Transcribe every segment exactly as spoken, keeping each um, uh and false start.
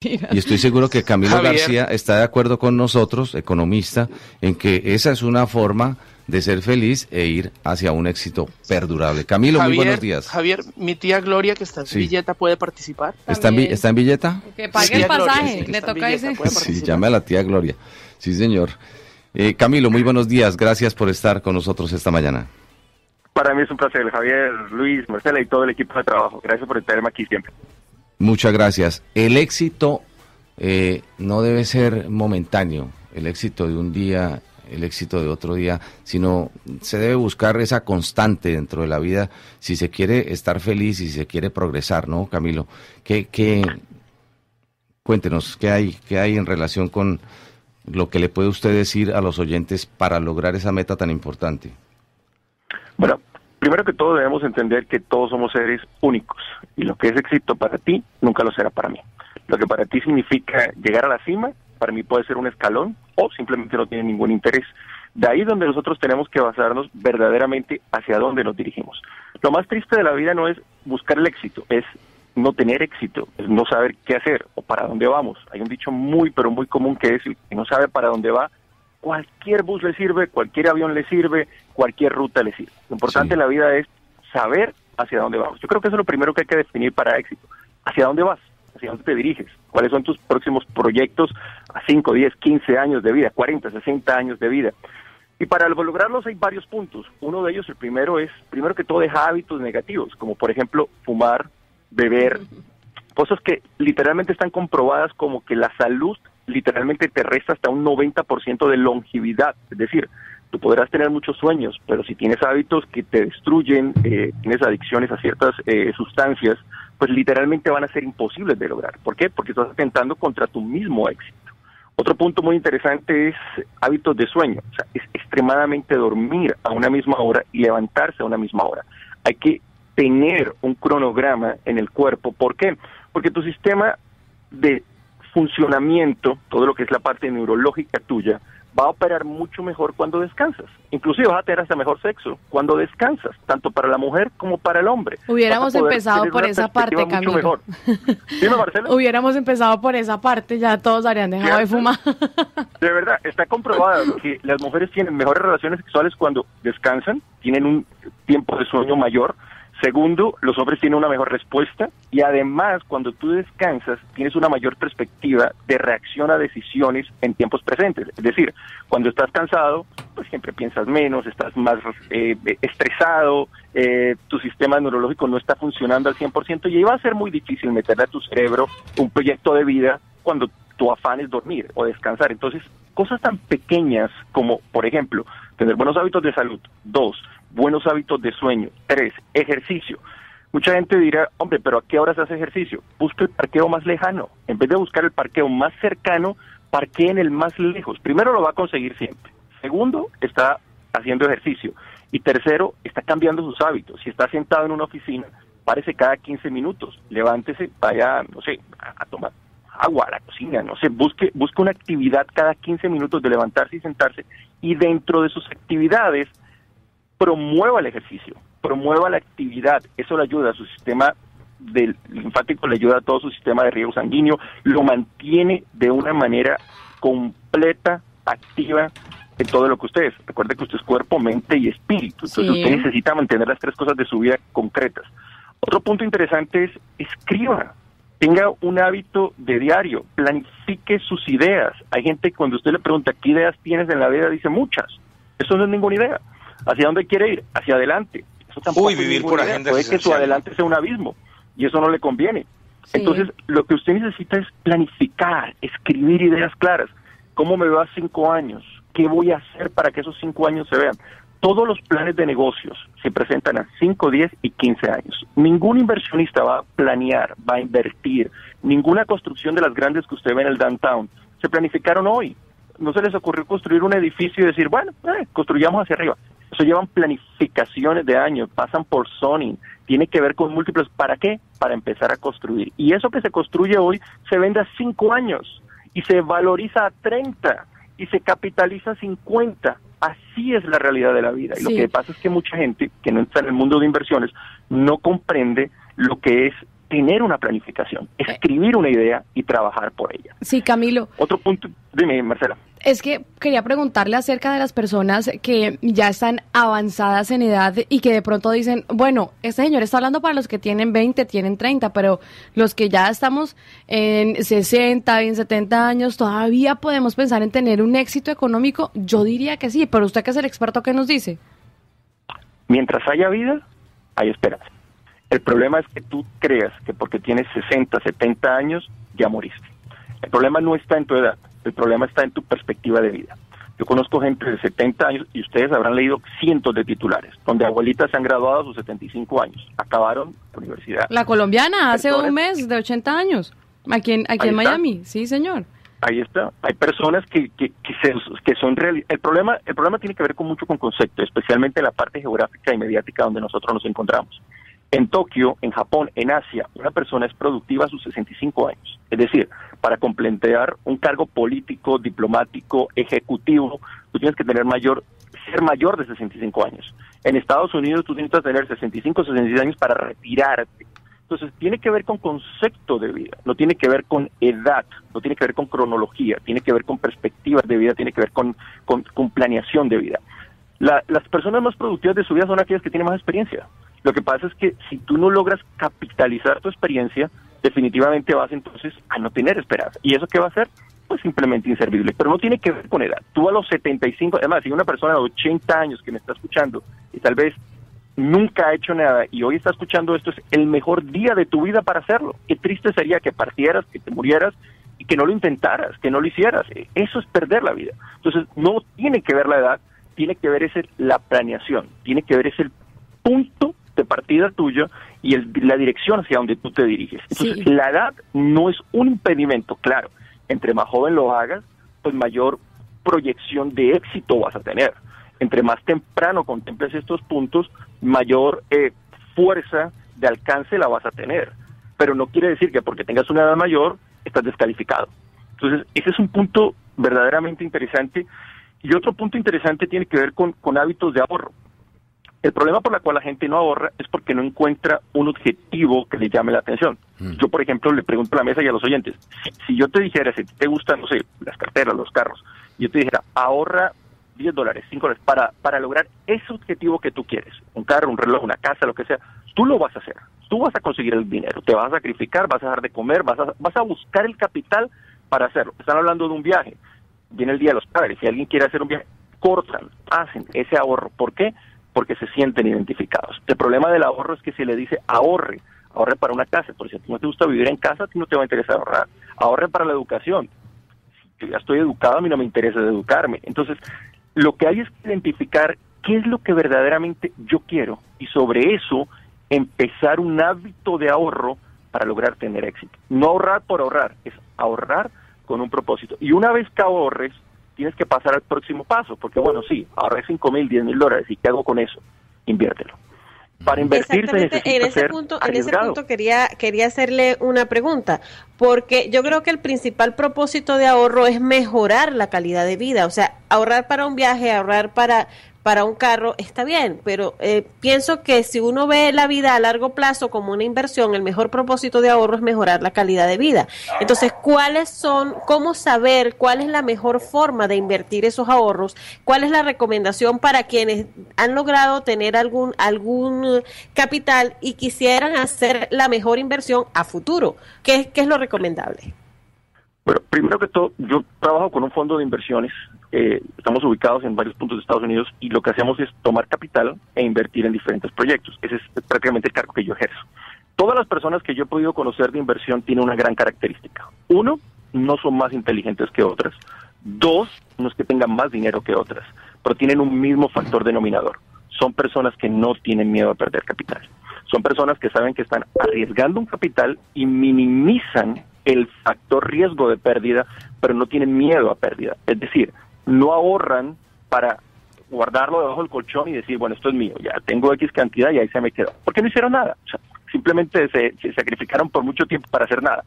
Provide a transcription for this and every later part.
Y estoy seguro que Camilo Javier. García está de acuerdo con nosotros, economista, en que esa es una forma de ser feliz e ir hacia un éxito perdurable. Camilo, Javier, muy buenos días. Javier, mi tía Gloria, que está en Sí. Villeta, ¿puede participar? ¿Está en, Vi- ¿Está en Villeta? Que pague Tía el pasaje, Gloria, sí, que le está en toca Villeta, ese. puede Sí, participar. llame a la tía Gloria. Sí, señor. Eh, Camilo, muy buenos días. Gracias por estar con nosotros esta mañana. Para mí es un placer, Javier, Luis, Marcela y todo el equipo de trabajo. Gracias por estarme aquí siempre. Muchas gracias. El éxito eh, no debe ser momentáneo, el éxito de un día, el éxito de otro día, sino se debe buscar esa constante dentro de la vida si se quiere estar feliz, si se quiere progresar, ¿no, Camilo? ¿Qué, qué, cuéntenos, ¿qué hay, qué hay en relación con lo que le puede usted decir a los oyentes para lograr esa meta tan importante? Bueno, primero que todo debemos entender que todos somos seres únicos y lo que es éxito para ti nunca lo será para mí. Lo que para ti significa llegar a la cima, para mí puede ser un escalón o simplemente no tiene ningún interés. De ahí donde nosotros tenemos que basarnos verdaderamente hacia dónde nos dirigimos. Lo más triste de la vida no es buscar el éxito, es no tener éxito, es no saber qué hacer o para dónde vamos. Hay un dicho muy pero muy común que es el que no sabe para dónde va, cualquier bus le sirve, cualquier avión le sirve, cualquier ruta le sirve. Lo importante Sí. en la vida es saber hacia dónde vamos. Yo creo que eso es lo primero que hay que definir para éxito. ¿Hacia dónde vas? ¿Hacia dónde te diriges? ¿Cuáles son tus próximos proyectos a cinco, diez, quince años de vida, cuarenta, sesenta años de vida? Y para lograrlos hay varios puntos. Uno de ellos, el primero es, primero que todo, deja hábitos negativos, como por ejemplo fumar, beber, cosas que literalmente están comprobadas como que la salud literalmente te resta hasta un noventa por ciento de longevidad. Es decir, tú podrás tener muchos sueños, pero si tienes hábitos que te destruyen, eh, tienes adicciones a ciertas eh, sustancias, pues literalmente van a ser imposibles de lograr. ¿Por qué? Porque estás atentando contra tu mismo éxito. Otro punto muy interesante es hábitos de sueño. O sea, es extremadamente dormir a una misma hora y levantarse a una misma hora. Hay que tener un cronograma en el cuerpo. ¿Por qué? Porque tu sistema de funcionamiento, todo lo que es la parte neurológica tuya, va a operar mucho mejor cuando descansas. Inclusive vas a tener hasta mejor sexo cuando descansas, tanto para la mujer como para el hombre. Hubiéramos Vas a poder empezado tener por una esa parte, perspectiva mucho Camilo. mejor. Dime, Marcela. Hubiéramos empezado por esa parte, ya todos habrían dejado de ¿Cierto? fumar. De verdad, está comprobado que las mujeres tienen mejores relaciones sexuales cuando descansan, tienen un tiempo de sueño mayor. Segundo, los hombres tienen una mejor respuesta y además cuando tú descansas tienes una mayor perspectiva de reacción a decisiones en tiempos presentes. Es decir, cuando estás cansado, pues siempre piensas menos, estás más eh, estresado, eh, tu sistema neurológico no está funcionando al cien por ciento y ahí va a ser muy difícil meterle a tu cerebro un proyecto de vida cuando tu afán es dormir o descansar. Entonces, cosas tan pequeñas como, por ejemplo, tener buenos hábitos de salud. Dos, buenos hábitos de sueño. Tres, ejercicio. Mucha gente dirá, hombre, pero ¿a qué horas hace ejercicio? Busca el parqueo más lejano. En vez de buscar el parqueo más cercano, parquee en el más lejos. Primero, lo va a conseguir siempre. Segundo, está haciendo ejercicio. Y tercero, está cambiando sus hábitos. Si está sentado en una oficina, párese cada quince minutos. Levántese, vaya, no sé, a, a tomar agua, a la cocina, no sé, busque, busque una actividad cada quince minutos de levantarse y sentarse. Y dentro de sus actividades, promueva el ejercicio, promueva la actividad, eso le ayuda a su sistema del linfático, le ayuda a todo su sistema de riego sanguíneo, lo mantiene de una manera completa, activa en todo lo que usted es. Recuerde que usted es cuerpo, mente y espíritu, entonces Sí. usted necesita mantener las tres cosas de su vida concretas. Otro punto interesante es escriba, tenga un hábito de diario, planifique sus ideas. Hay gente que cuando usted le pregunta qué ideas tienes en la vida, dice muchas, eso no es ninguna idea. ¿Hacia dónde quiere ir? Hacia adelante. Eso tampoco Uy, es vivir ninguna por idea. agenda Puede que su esencial. adelante sea un abismo y eso no le conviene. Sí. Entonces, lo que usted necesita es planificar, escribir ideas claras. ¿Cómo me va a cinco años? ¿Qué voy a hacer para que esos cinco años se vean? Todos los planes de negocios se presentan a cinco, diez y quince años. Ningún inversionista va a planear, va a invertir. Ninguna construcción de las grandes que usted ve en el downtown se planificaron hoy. No se les ocurrió construir un edificio y decir, bueno, eh, construyamos hacia arriba. Eso llevan planificaciones de años, pasan por zoning, tiene que ver con múltiples. ¿Para qué? Para empezar a construir. Y eso que se construye hoy se vende a cinco años y se valoriza a treinta y se capitaliza a cincuenta. Así es la realidad de la vida. Y Sí. lo que pasa es que mucha gente que no está en el mundo de inversiones no comprende lo que es tener una planificación, escribir una idea y trabajar por ella. Sí, Camilo. Otro punto, dime, Marcela. Es que quería preguntarle acerca de las personas que ya están avanzadas en edad y que de pronto dicen, bueno, este señor está hablando para los que tienen veinte, tienen treinta, pero los que ya estamos en sesenta, en setenta años, ¿todavía podemos pensar en tener un éxito económico? Yo diría que sí, pero usted que es el experto, ¿qué nos dice? Mientras haya vida, hay esperanza. El problema es que tú creas que porque tienes sesenta, setenta años, ya moriste. El problema no está en tu edad, el problema está en tu perspectiva de vida. Yo conozco gente de setenta años y ustedes habrán leído cientos de titulares, donde abuelitas se han graduado a sus setenta y cinco años, acabaron la universidad. La colombiana hace Personas, un mes de ochenta años, aquí en, aquí en Miami, sí señor. Ahí está, hay personas que, que, que, se, que son real. El problema, el problema tiene que ver con mucho con concepto, especialmente en la parte geográfica y mediática donde nosotros nos encontramos. En Tokio, en Japón, en Asia, una persona es productiva a sus sesenta y cinco años. Es decir, para completar un cargo político, diplomático, ejecutivo, tú tienes que tener mayor, ser mayor de sesenta y cinco años. En Estados Unidos tú tienes que tener sesenta y cinco, sesenta y seis años para retirarte. Entonces, tiene que ver con concepto de vida, no tiene que ver con edad, no tiene que ver con cronología, tiene que ver con perspectivas de vida, tiene que ver con, con, con planeación de vida. La, las personas más productivas de su vida son aquellas que tienen más experiencia. Lo que pasa es que si tú no logras capitalizar tu experiencia, definitivamente vas entonces a no tener esperanza. ¿Y eso qué va a hacer? Pues simplemente inservible. Pero no tiene que ver con edad. Tú a los setenta y cinco, además, si una persona de ochenta años que me está escuchando y tal vez nunca ha hecho nada y hoy está escuchando esto, es el mejor día de tu vida para hacerlo. Qué triste sería que partieras, que te murieras y que no lo intentaras, que no lo hicieras. Eso es perder la vida. Entonces, no tiene que ver la edad, tiene que ver ese, la planeación, tiene que ver ese punto de partida tuyo y el, la dirección hacia donde tú te diriges. Entonces, sí. La edad no es un impedimento, claro. Entre más joven lo hagas, pues mayor proyección de éxito vas a tener. Entre más temprano contemples estos puntos, mayor eh, fuerza de alcance la vas a tener. Pero no quiere decir que porque tengas una edad mayor, estás descalificado. Entonces, ese es un punto verdaderamente interesante. Y otro punto interesante tiene que ver con, con hábitos de ahorro. El problema por el cual la gente no ahorra es porque no encuentra un objetivo que le llame la atención. Mm. Yo, por ejemplo, le pregunto a la mesa y a los oyentes, si, si yo te dijera, si te gustan, no sé, las carteras, los carros, y yo te dijera, ahorra diez dólares, cinco dólares, para, para lograr ese objetivo que tú quieres, un carro, un reloj, una casa, lo que sea, tú lo vas a hacer, tú vas a conseguir el dinero, te vas a sacrificar, vas a dejar de comer, vas a, vas a buscar el capital para hacerlo. Están hablando de un viaje, viene el Día de los Padres, si alguien quiere hacer un viaje, cortan, hacen ese ahorro. ¿Por qué? Porque se sienten identificados. El problema del ahorro es que se le dice ahorre, ahorre para una casa, porque si a ti no te gusta vivir en casa, a ti no te va a interesar ahorrar. Ahorre para la educación. Si yo ya estoy educado, a mí no me interesa educarme. Entonces, lo que hay es que identificar qué es lo que verdaderamente yo quiero y sobre eso empezar un hábito de ahorro para lograr tener éxito. No ahorrar por ahorrar, es ahorrar con un propósito. Y una vez que ahorres, tienes que pasar al próximo paso, porque bueno, sí, ahorré cinco mil, diez mil dólares, ¿y qué hago con eso? Inviértelo. Para invertir se necesita en ese ser punto, arriesgado. En ese punto quería, quería hacerle una pregunta, porque yo creo que el principal propósito de ahorro es mejorar la calidad de vida, o sea, ahorrar para un viaje, ahorrar para... para un carro está bien, pero eh, pienso que si uno ve la vida a largo plazo como una inversión, el mejor propósito de ahorro es mejorar la calidad de vida. Entonces, ¿cuáles son, cómo saber cuál es la mejor forma de invertir esos ahorros? ¿Cuál es la recomendación para quienes han logrado tener algún, algún capital y quisieran hacer la mejor inversión a futuro? ¿Qué, qué es lo recomendable? Bueno, primero que todo, yo trabajo con un fondo de inversiones. Eh, estamos ubicados en varios puntos de Estados Unidos y lo que hacemos es tomar capital e invertir en diferentes proyectos. Ese es prácticamente el cargo que yo ejerzo. Todas las personas que yo he podido conocer de inversión tienen una gran característica. Uno, no son más inteligentes que otras. Dos, no es que tengan más dinero que otras, pero tienen un mismo factor denominador. Son personas que no tienen miedo a perder capital. Son personas que saben que están arriesgando un capital y minimizan el factor riesgo de pérdida, pero no tienen miedo a pérdida. Es decir, no ahorran para guardarlo debajo del colchón y decir, bueno, esto es mío, ya tengo X cantidad y ahí se me quedó. Porque no hicieron nada. O sea, simplemente se, se sacrificaron por mucho tiempo para hacer nada.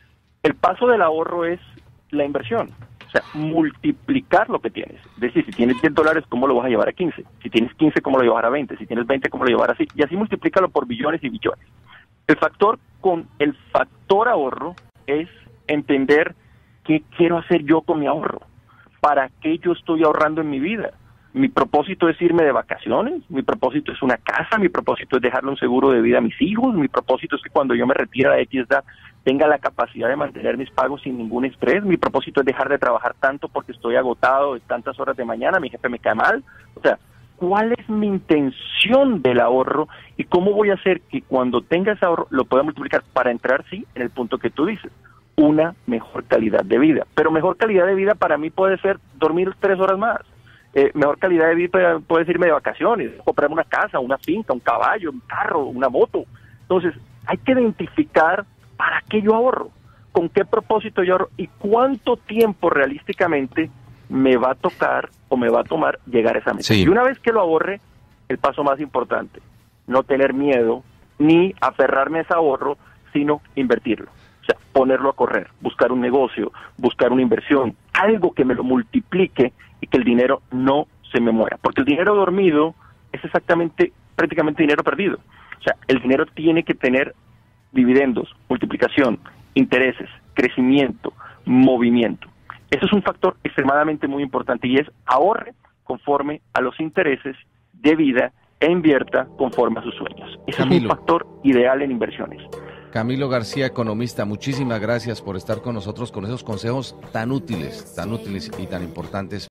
El paso del ahorro es la inversión. O sea, multiplicar lo que tienes. Es decir, si tienes diez dólares, ¿cómo lo vas a llevar a quince? Si tienes quince, ¿cómo lo llevar a veinte? Si tienes veinte, ¿cómo lo llevar a así? Y así multiplícalo por billones y billones. El factor con el factor ahorro es entender qué quiero hacer yo con mi ahorro, para qué yo estoy ahorrando en mi vida. Mi propósito es irme de vacaciones, mi propósito es una casa, mi propósito es dejarle un seguro de vida a mis hijos, mi propósito es que cuando yo me retire a X edad tenga la capacidad de mantener mis pagos sin ningún estrés, mi propósito es dejar de trabajar tanto porque estoy agotado de tantas horas de mañana, mi jefe me cae mal. O sea, ¿cuál es mi intención del ahorro y cómo voy a hacer que cuando tenga ese ahorro lo pueda multiplicar para entrar, sí, en el punto que tú dices, una mejor calidad de vida? Pero mejor calidad de vida para mí puede ser dormir tres horas más. Eh, mejor calidad de vida puede irme de vacaciones, comprarme una casa, una finca, un caballo, un carro, una moto. Entonces, hay que identificar para qué yo ahorro, con qué propósito yo ahorro y cuánto tiempo realísticamente me va a tocar o me va a tomar llegar a esa meta. Sí. Y una vez que lo ahorre, el paso más importante, no tener miedo ni aferrarme a ese ahorro, sino invertirlo. O sea, ponerlo a correr, buscar un negocio, buscar una inversión, algo que me lo multiplique y que el dinero no se me muera. Porque el dinero dormido es exactamente, prácticamente dinero perdido. O sea, el dinero tiene que tener dividendos, multiplicación, intereses, crecimiento, movimiento. Eso es un factor extremadamente muy importante y es ahorre conforme a los intereses de vida e invierta conforme a sus sueños. Ese Camilo. es un factor ideal en inversiones. Camilo García, economista, muchísimas gracias por estar con nosotros con esos consejos tan útiles, tan útiles y tan importantes